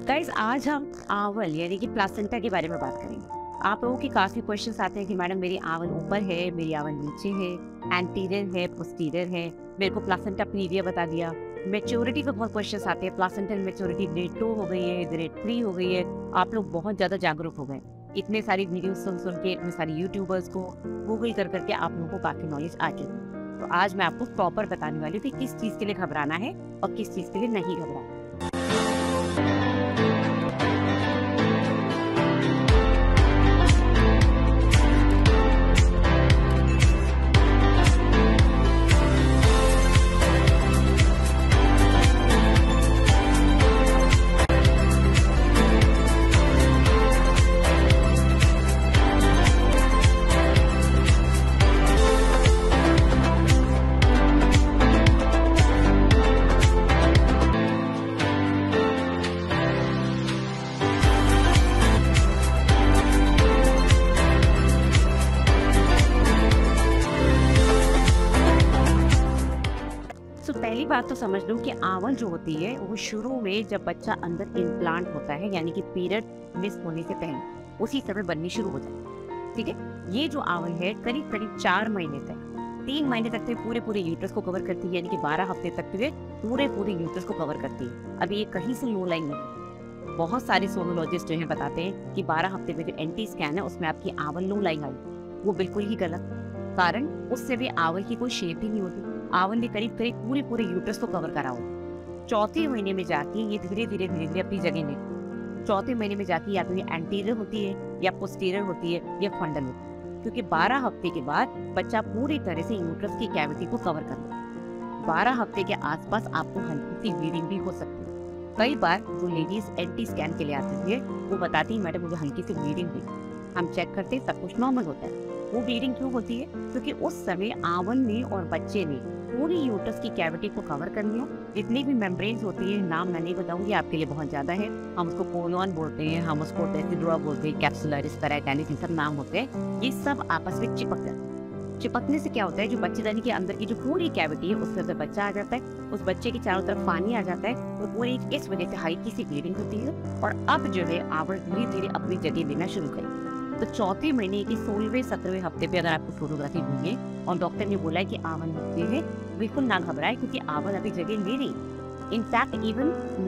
Guys आज हम आंवल यानी कि प्लासेंटा के बारे में बात करेंगे। आप लोगों के काफी क्वेश्चंस आते हैं कि मैडम मेरी आंवल ऊपर है, मेरी आंवल नीचे है, एंटीरियर है, पोस्टीरियर है, मेरे को प्लासेंटा प्रीविया बता दिया। मैच्योरिटी पे बहुत क्वेश्चंस आते हैं। प्लासेंटल मैच्योरिटी ग्रेड 2 हो गई है, ग्रेड 3 हो गई है। आप लोग बहुत ज्यादा जागरूक हो गए। इतने सारी वीडियो सुन के इतने सारे यूट्यूबर्स को गूगल कर करके आप लोगों को काफी नॉलेज आ चुकी है। तो आज मैं आपको प्रॉपर बताने वाली हूँ कि किस चीज के लिए घबराना है और किस चीज के लिए नहीं घबराना। पहली बात तो समझ लो कि आंवल जो होती है वो शुरू में जब बच्चा अंदर इम्प्लांट होता है यानी कि पीरियड मिस होने से पहले उसी समय बननी शुरू हो जाती है। ठीक है, ये जो आंवल है करीब करीब 4 महीने तक 3 महीने तक तो पूरे यूट्रस को कवर करती है, यानी कि 12 हफ्ते तक तो ये पूरे यूट्रस को कवर करती है। अभी ये कहीं से लो लाइन नहीं। बहुत सारे सोनोलॉजिस्ट जो है बताते हैं कि 12 हफ्ते में जो एंटी स्कैन है उसमें आपकी आंवल लो लाइन आई। वो बिल्कुल ही गलत। कारण उससे भी आंवल की कोई शेप ही नहीं होती। आंवल ने करीब करीब पूरे यूट्रस को कवर करा हो। चौथे महीने में जाके ये धीरे धीरे अपनी जगह ले। चौथे महीने में जाके या तो ये एंटीरियर होती है या पोस्टीरियर होती है या फंडल होती है, क्योंकि 12 हफ्ते के बाद बच्चा पूरी तरह से यूट्रस की कैविटी को कवर कर लेता है। 12 हफ्ते के आसपास आपको हल्की सी ब्लीडिंग भी हो सकती है। कई बार जो लेडीज एंटी स्कैन के लिए आती है वो बताती है मैडम मुझे हल्की सी ब्लीडिंग हुई। हम चेक करते सब कुछ नॉर्मल होता है। वो ब्लीडिंग क्यों होती है? क्योंकि उस समय आंवल ने और बच्चे ने पूरी यूट्रस की कैविटी को कवर कर लिया। जितनी भी मेम्ब्रेन्स होती है, नाम मैं नहीं बताऊंगी, आपके लिए बहुत ज्यादा है। हम उसको कोलोन बोलते हैं, हम उसको टेसिडुआ बोलते हैं, कैप्सुलरिस, पैराटाइनिस, सब नाम होते हैं। ये सब आपस में चिपक जाते हैं। चिपकने से क्या होता है, जो बच्चेदानी के अंदर की जो पूरी कैविटी है उसके अंदर बच्चा आ जाता है, उस बच्चे के चारों तरफ पानी आ जाता है, तो पूरी इस वजह से हल्की सी ब्लीडिंग होती है और अब जो है आंवल धीरे धीरे अपनी जगह लेना शुरू करेगी। तो चौथे महीने की 16वें 17वें हफ्ते पे अगर आपको फोटोग्राफी हुई है और डॉक्टर ने बोला है कि आंवल नीचे है, बिल्कुल ना घबराए, क्योंकि आंवल अभी जगह ले रही। इनफैक्ट इवन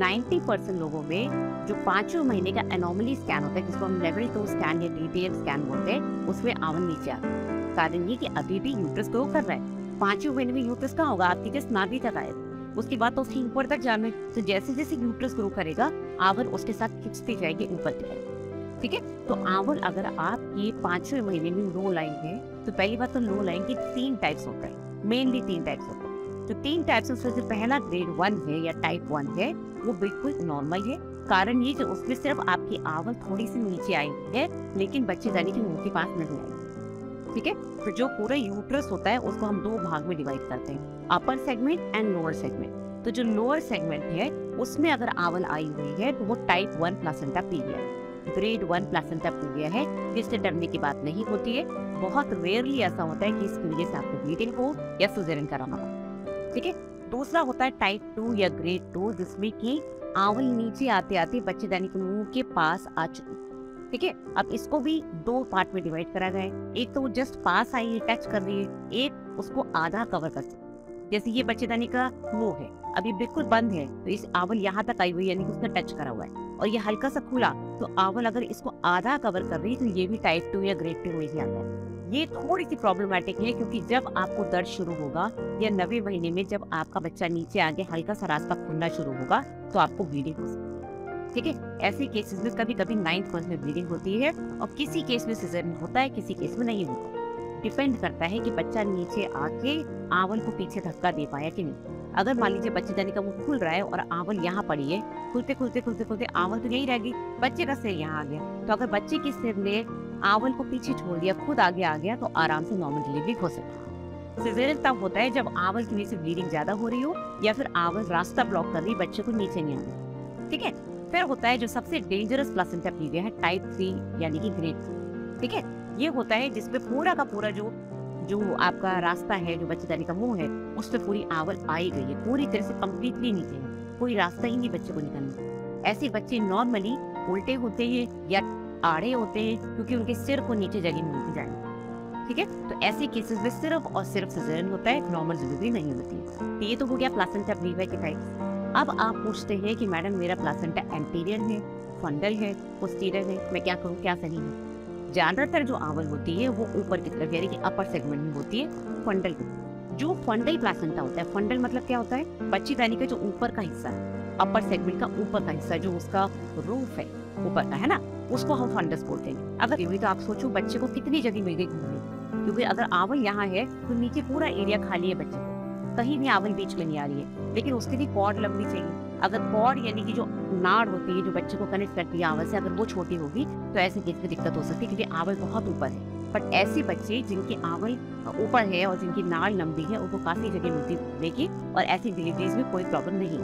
90% लोगों में जो 5वें महीने का एनोमली स्कैन होता है, जिसको हम लेवल 2 स्कैन या डिटेल स्कैन बोलते हैं, उसमें आंवल नीचे आता है। कारण ये कि अभी भी यूट्रस ग्रो कर रहा है। 5वें महीने में यूट्रस कहाँ होगा? आपकी जस्ट नाभि तक आएगा। उसके बाद तो उसकी ऊपर तक जाना है। तो जैसे जैसे यूट्रस ग्रो करेगा आंवल उसके साथ खिंचती जाएगी ऊपर तक। ठीक है, तो आंवल अगर आपकी 5वें महीने में लो लाइन है तो पहली बात तो लो लाइन की 3 टाइप्स होता है, मेनली 3 टाइप्स होते हैं। तो 3 टाइप्स में से पहला ग्रेड 1 है या टाइप 1 है, वो बिल्कुल नॉर्मल है। कारण ये जो उसमें सिर्फ आपकी आंवल थोड़ी सी नीचे आई है, लेकिन बच्चेदानी के मुंह के पास नहीं आई। ठीक है, तो जो पूरा यूट्रस होता है उसको हम 2 भाग में डिवाइड करते हैं, upper segment and lower segment. तो जो लोअर सेगमेंट है उसमें अगर आंवल आई हुई है तो वो टाइप 1 प्लासेंटा प्रीविया है, ग्रेड 1 प्लासेंटा प्रीविया है, जिससे डरने की बात नहीं होती है। बहुत रेयरली ऐसा होता है कि इसकी वजह से आपको ब्लीडिंग हो या सिजेरियन कराना हो। ठीक है, दूसरा होता है टाइप 2 या ग्रेड 2, जिसमें कि आंवल नीचे आते आते बच्चेदानी के मुंह के पास आ चुकी। ठीक है, अब इसको भी 2 पार्ट में डिवाइड करा गया है। एक तो वो जस्ट पास आई है, टच कर रही है, एक उसको आधा कवर कर सकती है। जैसे ये बच्चेदानी का मुंह है, अभी बिल्कुल बंद है, तो इस आंवल यहाँ तक आई हुई है, यानी कि उसने टच करा हुआ है, और ये हल्का सा खुला, तो आंवल अगर इसको आधा कवर कर रही है तो ये भी टाइप 2 या ग्रेड 2 में ही आता है। ये थोड़ी सी प्रॉब्लमैटिक है, क्योंकि जब आपको दर्द शुरू होगा या 9वें महीने में जब आपका बच्चा नीचे आगे हल्का सा रास्ता खुलना शुरू होगा तो आपको ब्लीडिंग हो सकती है। ठीक है, ऐसे केसेस में कभी कभी 9th मंथ में ब्लीडिंग होती है और किसी केस में सिजेरियन होता है, किसी केस में नहीं होता। डिपेंड करता है कि बच्चा नीचे आके आंवल को पीछे धक्का दे पाया कि नहीं। अगर मान लीजिए बच्चेदानी का मुंह खुल रहा है और आंवल यहाँ पड़ी है, खुलते आंवल तो यही रह गई, बच्चे का सिर यहाँ आ गया, तो अगर बच्चे के सिर ने आंवल को पीछे छोड़ दिया, खुद आगे आ गया, तो आराम से नॉर्मल डिलीवरी हो सकती है। सिजेरियन तब होता है जब आंवल की वजह से ब्लीडिंग ज्यादा हो रही हो या फिर आंवल रास्ता ब्लॉक कर रही, बच्चे को नीचे नहीं आना। ठीक है, फिर होता है जो सबसे डेंजरस प्लासेंटा प्रीविया है, टाइप 3 यानी कि ग्रेड। ठीक है, ये होता है जिसमें पूरा का पूरा जो आपका रास्ता है, जो बच्चेदानी का मुंह है, उसमें पूरी आंवल आई गई है, पूरी तरह से कम्प्लीटली नीचे है, कोई रास्ता ही नहीं बच्चे को निकलने। ऐसे बच्चे नॉर्मली उल्टे होते हैं या आड़े होते हैं क्योंकि उनके सिर को नीचे जगह मिलती जाए। ठीक है, तो ऐसे केसेस में सिर्फ और सिर्फ सिजेरियन होता है, नॉर्मल डिलीवरी नहीं होती है। तो ये तो हो गया प्लासेंटा प्रीविया के टाइप। अब आप पूछते हैं कि मैडम मेरा प्लासेंटा एंटीरियर है, फंडल है, पोस्टीरियर है, मैं क्या करूँ, क्या सही है? ज्यादातर जो आवल होती है वो ऊपर की तरफ यानी कि अपर सेगमेंट में होती है, फंडल की। जो फंडल प्लासेंटा होता है, फंडल मतलब क्या होता है? बच्ची दानी का जो ऊपर का हिस्सा है, अपर सेगमेंट का ऊपर का हिस्सा, जो उसका रूफ है ऊपर का, है ना, उसको हम फंडस बोलते हैं। अगर ये भी तो आप सोचो बच्चे को कितनी जगह मिल गई घूमने, क्योंकि अगर आवल यहाँ है तो नीचे पूरा एरिया खाली है बच्चे को, कहीं भी आवल बीच में नहीं आ रही है, लेकिन उसके लिए कॉर्ड लंबी चाहिए। अगर कॉर्ड यानी कि जो नाड़ होती है जो बच्चे को कनेक्ट करती है आवल से, अगर वो छोटी होगी तो ऐसे केस में दिक्कत हो सकती है, क्योंकि आवल बहुत ऊपर है। बट ऐसे बच्चे जिनकी आवल ऊपर है और जिनकी नाड़ लंबी है, उनको काफी जगह मिलती देखी, और ऐसी डिलीवरीज में कोई प्रॉब्लम नहीं।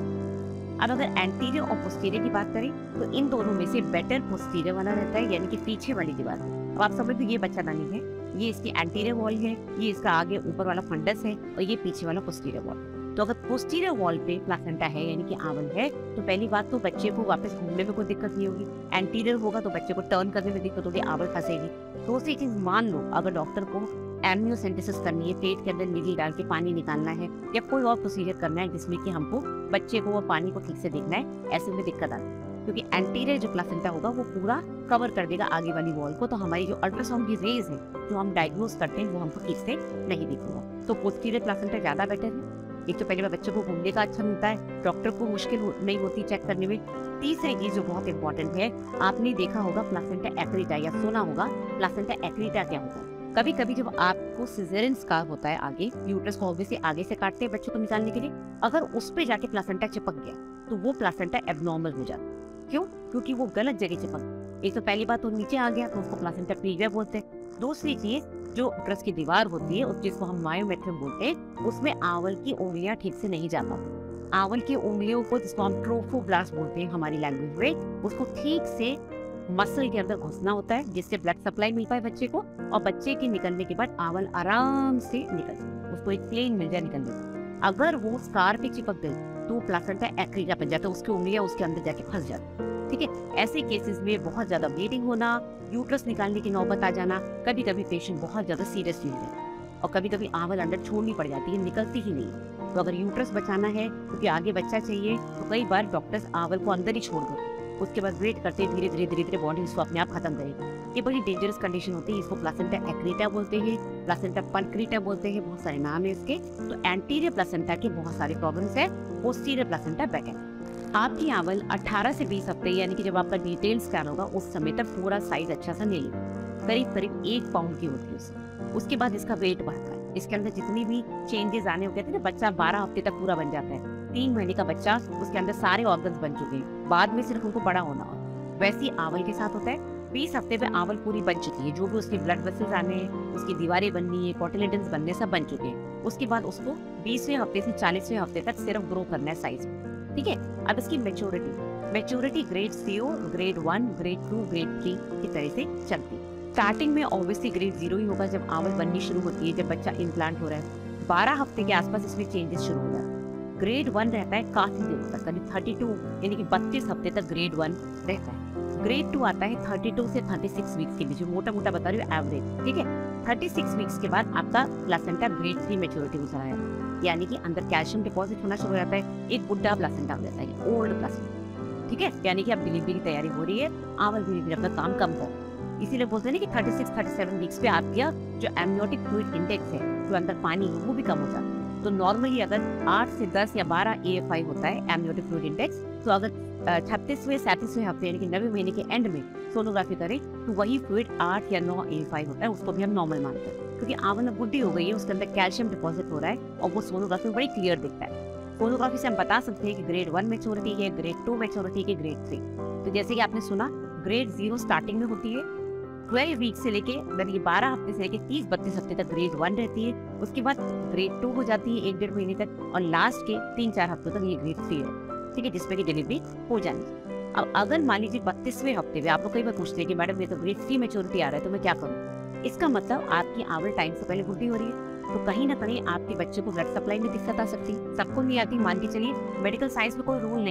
अब अगर एंटीरियर और पोस्टीरियर की बात करें तो इन दोनों में से बेटर पोस्टीरियर वाला रहता है, यानी कि पीछे वाली दीवार। अब आप समझ लो ये बच्चा दानी है, ये इसकी एंटीरियर वॉल है, ये इसका आगे ऊपर वाला फंडस है, और ये पीछे वाला पोस्टीरियर वॉल। तो अगर पोस्टीरियर वॉल पे प्लासेंटा है यानी कि आवल है, तो पहली बात तो बच्चे को वापस घूमने में कोई दिक्कत नहीं होगी। एंटीरियर होगा तो बच्चे को टर्न करने में दिक्कत होगी, आवल फंसेगी। दूसरी चीज, मान लो अगर डॉक्टर को एमनियोसेंटेसिस करनी है, पेट के अंदर नीडल डाल के पानी निकालना है, या कोई और प्रोसीजर करना है जिसमें कि हमको बच्चे को वो पानी को ठीक से देखना है, ऐसे में दिक्कत आती है, क्योंकि एंटीरियर जो प्लासेंटा होगा वो पूरा कवर कर देगा आगे वाली वॉल को, तो हमारी जो अल्ट्रासाउंड की रेज है जो हम डायग्नोज करते हैं वो हमको ठीक से नहीं दिखेगा। तो पोस्टीरियर प्लासेंटा ज्यादा बेटर है। एक तो पहले बच्चों को घूमने का अच्छा मिलता है, डॉक्टर को मुश्किल नहीं होती चेक करने में। तीसरी चीज जो बहुत इंपॉर्टेंट है, आपने देखा होगा प्लासेंटा एक्रीटा या सुना होगा प्लासेंटा एक्रीटा क्या होता है। कभी कभी जब आपको सिजेरियन स्कार होता है आगे, यूट्रस को ऑब्वियसली आगे से काटते हैं बच्चों को निकालने के लिए, अगर उस पे जाके प्लासेंटा चिपक गया तो वो प्लासेंटा एब्नॉर्मल हो जाता है। क्यों? क्योंकि वो गलत जगह चिपक। एक तो पहली बात तो नीचे आ गया तो उसको प्लासेंटा प्रीविया बोलते हैं। दूसरी चीज, जो यूट्रस की दीवार होती है जिसको हम मायोमेट्रियम बोलते हैं, उसमें आवल की उंगलियां ठीक से नहीं जा पाती। आवल की उंगलियों को, जिसको हम ट्रोफोब्लास्ट बोलते हैं हमारी लैंग्वेज में, उसको ठीक से मसल के अंदर घुसना होता है, जिससे ब्लड सप्लाई मिल पाए बच्चे को, और बच्चे के निकलने के बाद आवल आराम से निकल, उसको एक प्लेन मिल जाए निकलने को। अगर वो स्कार पे चिपक गई तो प्लासेंटा एक्रीटा बन जाता है, उसकी उंगलियां उसके अंदर जाके फंस जाती। ठीक है, ऐसे केसेस में बहुत ज्यादा ब्लीडिंग होना, यूट्रस निकालने की नौबत आ जाना, कभी कभी पेशेंट बहुत ज्यादा सीरियस हो जाए, और कभी कभी आवल अंदर छोड़नी पड़ जाती है, निकलती ही नहीं। तो अगर यूट्रस बचाना है क्योंकि आगे बच्चा चाहिए, तो कई बार डॉक्टर्स आवल को अंदर ही छोड़ दो, उसके बाद वेट करते धीरे धीरे बॉडी इसको अपने आप खत्म करेगी। ये बड़ी डेंजरस कंडीशन होती है, इसको प्लासेंटा एक्रीटा बोलते हैं, प्लासेंटा पनक्रीटा बोलते हैं, बहुत सारे नाम है इसके। तो एंटीरियर प्लासेंटा के बहुत सारे प्रॉब्लम्स है, पोस्टीरियर प्लासेंटा बेटर। आपकी आवल 18 से 20 हफ्ते यानी कि जब आपका डिटेल स्कैन होगा उस समय तक पूरा साइज अच्छा सा नहीं लेगा, करीब करीब 1 पाउंड की होती है। उसके बाद इसका वेट बढ़ता है, इसके अंदर जितनी भी चेंजेस आने होते थे ना, बच्चा 12 हफ्ते तक पूरा बन जाता है, 3 महीने का बच्चा, उसके अंदर सारे ऑर्गन्स बन चुके हैं, बाद में सिर्फ उनको बड़ा होना हो। वैसे ही आवल के साथ होता है, 20 हफ्ते में आवल पूरी बन चुकी है, जो भी उसके ब्लड वेसल्स आने हैं, उसकी दीवारें बननी है, कोटिलेडन्स बनने, सब बन चुके हैं। उसके बाद उसको 20वें हफ्ते से 40वें हफ्ते तक सिर्फ ग्रो करना है साइज में। ठीक है, अब इसकी maturity grade 0, grade 1, grade 2, grade 3 की तरह से चलती है। स्टार्टिंग में ऑब्वियसली ग्रेड 0 ही होगा जब आवल बननी शुरू होती है, जब बच्चा इम्प्लांट हो रहा है, 12 हफ्ते के आसपास इसमें चेंजेस शुरू हो जाते हैं। ग्रेड 1 रहता है काफी देर तक, करीब 32 यानी कि 32 हफ्ते तक ग्रेड 1 रहता है। ग्रेड 2 आता है 32 से 36 वीक्स के बीच, मोटा मोटा बता रही हूँ एवरेज। ठीक है, 36 वीक्स के बाद आपका प्लासेंटा ग्रेड 3 मैच्योरिटी हो जाता है, यानी कि अंदर कैल्शियम डिपॉजिट होना शुरू हो जाता है, एक बुढ़ा प्लासेंटा हो जाता है, ओल्ड प्लासेंटा। ठीक है, यानी कि अब डिलीवरी की तैयारी हो रही है, आवल धीरे धीरे अपना काम कम कर, इसीलिए बोलते हैं ना कि 36-37 वीक्स पे आपका जो एमनियोटिक फ्लूइड इंडेक्स है, जो अंदर पानी है, वो भी कम हो जाता है। तो नॉर्मली अगर 8 से 10 या 12 AFI होता है एमनियोटिक फ्लूइड इंडेक्स, तो अगर 36वें 37वें हफ्ते यानी कि 9वें महीने के एंड में सोनोग्राफी करें तो वही फ्लूइड 8 या 9 AFI होता है, उसको भी हम नॉर्मल मानते हैं, क्योंकि आवल अब बुढ़ी हो गई है, उसके अंदर कैल्शियम डिपॉजिट हो रहा है और वो सोनोग्राफी में बड़ी क्लियर दिखता है। सोनोग्राफी से हम बता सकते हैं कि ग्रेड 1 मैच्योरिटी है, ग्रेड 2 मैच्योरिटी है, ग्रेड 3। तो जैसे कि आपने सुना, ग्रेड 0 स्टार्टिंग में होती है, 12 वीक से लेके 12 हफ्ते से लेके 30-32 हफ्ते तक ग्रेड 1 रहती है, उसके बाद ग्रेड 2 हो जाती है 1-1.5 महीने तक, और लास्ट के 3-4 हफ्तों तक ये ग्रेड 3 है। ठीक है, जिसमें की डिलीवरी हो जानी। अब अगर मान लीजिए 32वें हफ्ते में आप लोग कई बार पूछते हैं कि मैडम ये तो ग्रेड 3 मैच्योरिटी आ रहा है, तो मैं क्या करूँ? इसका मतलब आपकी आवल टाइम से पहले बुढ़ी हो रही है, तो कहीं ना कहीं आपके बच्चे को ब्लड सप्लाई में दिक्कत आ सकती है। सबको नहीं आती, मान के चलिए, मेडिकल साइंस में कोई रूल नहीं,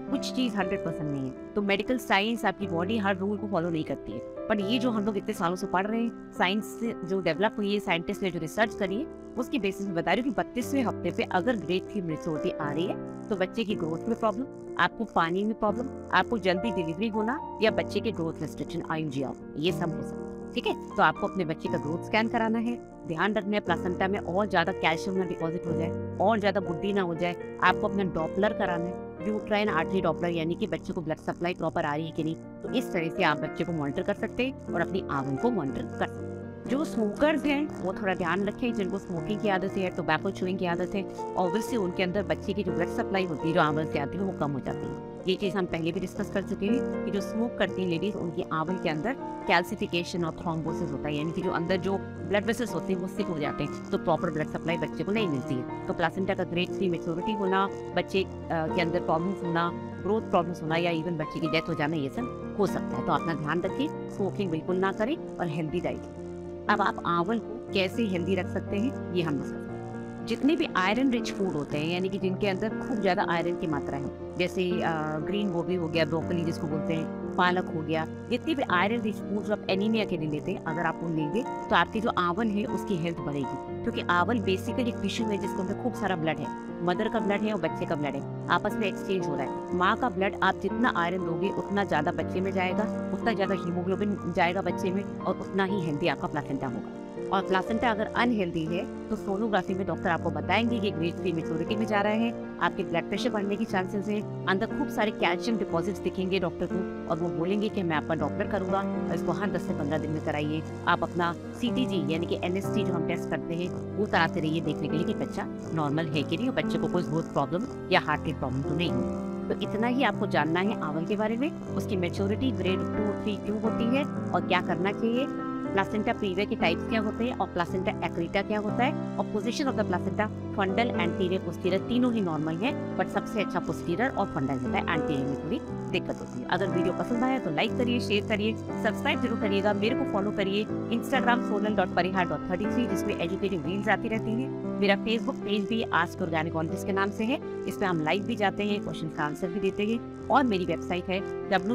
कुछ चीज़ 100% नहीं है। तो मेडिकल साइंस आपकी बॉडी हर रूल को फॉलो नहीं करती है, पर ये जो हम लोग इतने सालों से पढ़ रहे हैं, साइंस से जो डेवलप हुई है, साइंटिस्ट ने जो रिसर्च करी है, उसकी बेसिस में बता रही हूँ कि 32वें हफ्ते पे अगर ग्रेड 3 मेच्योरिटी आ रही है तो बच्चे की ग्रोथ में प्रॉब्लम, आपको पानी में प्रॉब्लम, आपको जल्दी डिलीवरी होना या बच्चे के ग्रोथ रिस्ट्रिक्शन IUGR, ये सब हो सकता है। ठीक है, तो आपको अपने बच्चे का ग्रोथ स्कैन कराना है, ध्यान रखना है प्लासेंटा में और ज्यादा कैल्शियम ना डिपॉजिट हो जाए, और ज्यादा बुद्धि ना हो जाए। आपको अपना डॉपलर कराना है, यूट्राइन आर्टरी डॉपलर, यानी कि बच्चे को ब्लड सप्लाई प्रॉपर आ रही है कि नहीं। तो इस तरह से आप बच्चे को मॉनिटर कर सकते हैं और अपनी आंगन को मॉनिटर कर सकते हैं। जो स्मोकर्स हैं वो थोड़ा ध्यान रखें, जिनको स्मोकिंग की आदत है, टोबैको चूइंग की आदत है, ऑब्वियसली उनके अंदर बच्चे की जो ब्लड सप्लाई होती है, जो आंवल से आती है, वो कम हो जाती है। ये चीज़ हम पहले भी डिस्कस कर चुके हैं कि जो स्मोक करती हैं लेडीज, उनकी आंवल के अंदर कैल्सिफिकेशन और थ्रोम्बोसिस होता है, यानी कि जो अंदर जो ब्लड वेसल्स होते हैं वो सिक हो जाते हैं, तो प्रॉपर ब्लड सप्लाई बच्चे को नहीं मिलती है। तो प्लासेंटा का ग्रेड 3 मेच्योरिटी होना, बच्चे के अंदर प्रॉब्लम्स होना, ग्रोथ प्रॉब्लम्स होना या इवन बच्चे की डेथ हो जाना, ये सब हो सकता है। तो अपना ध्यान रखिए, स्मोकिंग बिल्कुल ना करें और हेल्दी डाइट। अब आप आंवल को कैसे हेल्दी रख सकते हैं ये हम डिस्कस करें। जितने भी आयरन रिच फूड होते हैं, यानी कि जिनके अंदर खूब ज़्यादा आयरन की मात्रा है, जैसे ग्रीन गोभी हो गया, ब्रोकली जिसको बोलते हैं, पालक हो गया, जितने भी आयरन रिच फूड जो आप एनीमिया के लिए लेते हैं, अगर आप वो लेंगे तो आपकी जो आंवल है उसकी हेल्थ बढ़ेगी। क्योंकि आंवल बेसिकली एक टिश्यू है जिसके अंदर खूब सारा ब्लड है, मदर का ब्लड है और बच्चे का ब्लड है, आपस में एक्सचेंज हो रहा है। माँ का ब्लड आप जितना आयरन दोगे उतना ज़्यादा बच्चे में जाएगा, उतना ज़्यादा हीमोग्लोबिन जाएगा बच्चे में, और उतना ही हेल्दी आपका प्लासेंटा होगा। और प्लासेंटा अगर अनहेल्दी है तो सोनोग्राफी में डॉक्टर आपको बताएंगे कि ग्रेड 3 मेच्योरिटी में जा रहा है, आपके ब्लड प्रेशर बढ़ने की चांसेस है, अंदर खूब सारे कैल्शियम डिपॉजिट्स दिखेंगे डॉक्टर को, और वो बोलेंगे कि मैं आपका डॉपलर करूंगा, इसको हर 10 से 15 दिन में कराइए। आप अपना CTG यानी कि NST जो हम टेस्ट करते हैं वो कराते रहिए, देखने के लिए कि बच्चा नॉर्मल है कि नहीं, और बच्चे को कोई ग्रोथ प्रॉब्लम या हार्ट की प्रॉब्लम तो नहीं होगी। तो इतना ही आपको जानना है आंवल के बारे में, उसकी मेच्योरिटी ग्रेड 2 3 क्यों होती है और क्या करना चाहिए, प्लासेंटा प्रीविया के टाइप्स क्या होते हैं और प्लासेंटा एक्रीटा क्या होता है, और position of the placenta fundal, anterior, posterior तीनों ही नॉर्मल है, बट सबसे अच्छा पोस्टीरियर और फंडल होता है, एंटीरियर में थोड़ी दिक्कत होती है। अगर वीडियो पसंद आया तो लाइक करिए, शेयर करिए, सब्सक्राइब जरूर करिएगा, मेरे को फॉलो करिए Instagram sonal.parihar.33 जिसमें एजुकेटिव रील्स आती रहती हैं। मेरा फेसबुक पेज भी आस्क ऑर्गेनिक ऑनटिस्ट के नाम से है, इसमें हम लाइव भी जाते हैं, क्वेश्चन का आंसर भी देते हैं। और मेरी वेबसाइट है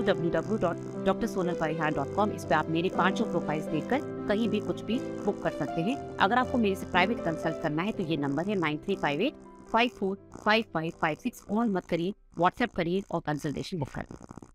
www.drsonalparihar.com, इस पर आप मेरे 5 प्रोफाइल्स देखकर कहीं भी कुछ भी बुक कर सकते हैं। अगर आपको मेरे से प्राइवेट कंसल्ट करना है तो ये नंबर है 9358545556, कॉल मत करिए, व्हाट्सएप करिए और कंसल्टेशन बुक करिए।